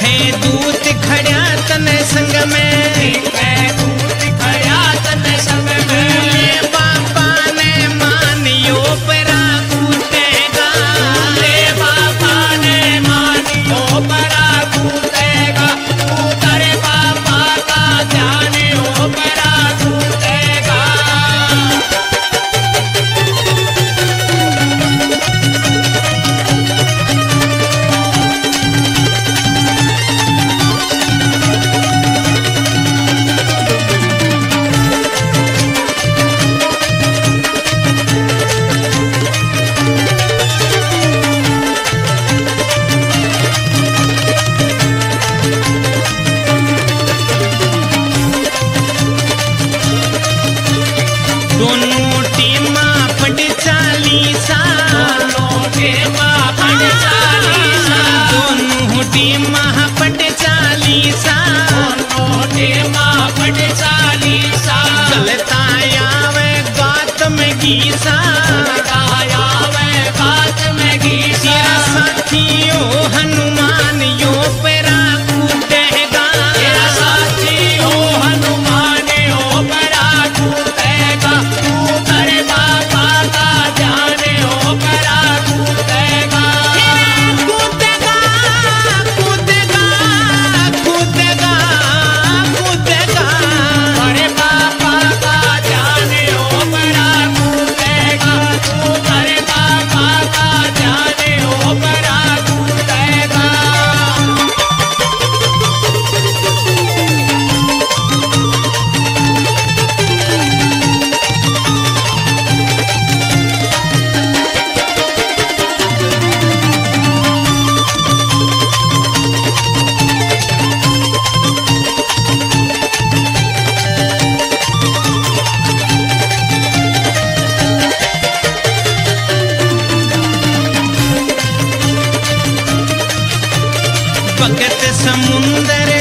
है दूत खड़ा तन संग में, है दूत खड़ा तन संग में। ले बाबा ने मानियो परा कूटेगा, ले बाबा ने मानियो परा कूटेगा, उतर बाबा का ध्यान हो परा कूटेगा। दोनों टीमा पट चालीसा, दोनों टीमा पट चालीसा, दोनों टीमा पट चालीसा, दोनों टीमा पट चालीसा। चलता आवे बात में गीसा, आया वे बात में गीसा। तेरा साथियों हनुमान यो पेरा कूटेगा, तेरा साथी हो हनुमान हो परा कूटेगा, उतर बाबा का ध्यान हो परा कूटेगा। कूदेगा कूदेगा कूदेगा कूदेगा, अरे बाबा का ध्यान हो परा कूटेगा, उतर बाबा का ध्यान हो परा कूटेगा। भगत समुंदर